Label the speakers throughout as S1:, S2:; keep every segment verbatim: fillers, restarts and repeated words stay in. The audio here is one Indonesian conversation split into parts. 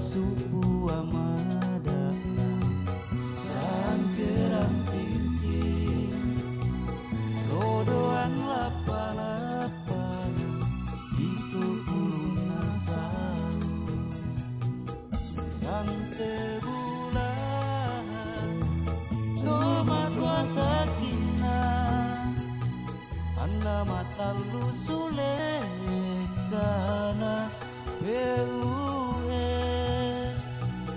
S1: supu amadana sangkeran tintin rodoan lapa-lapan itu ulun nasalu yang tebulan tomat watakina anda mata lu sulekana P U S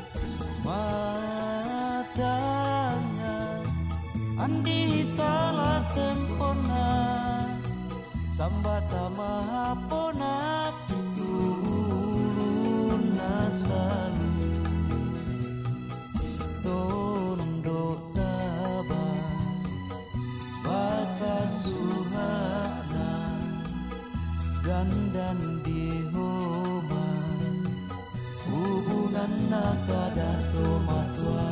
S1: matanya andi tala tempona sambata mahapona pitulun nasalu tondo daba batas suhana gandan di homa hubungan nakada tomatwa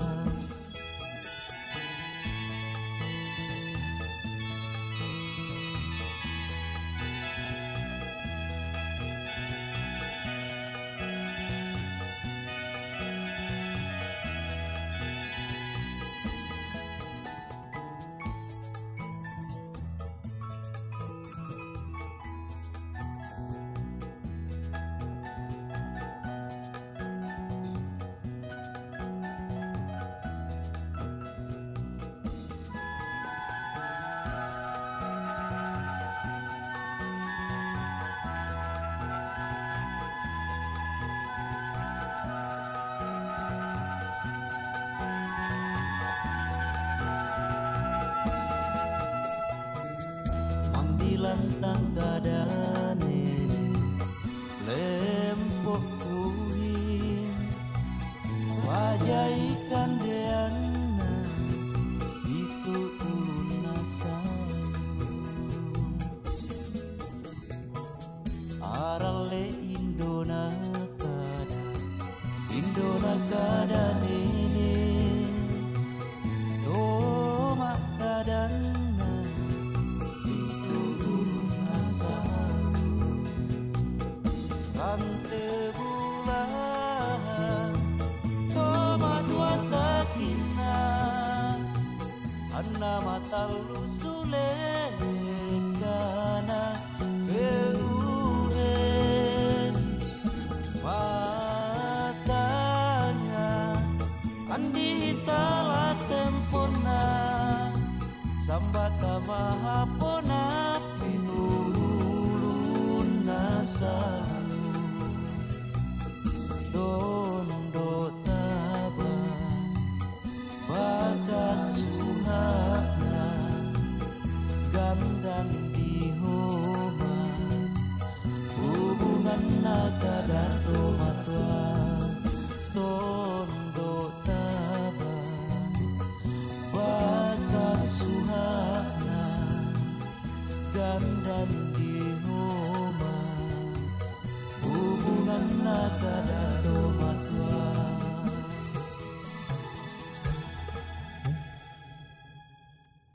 S1: lantang kadane lempok kuing wajah ikan de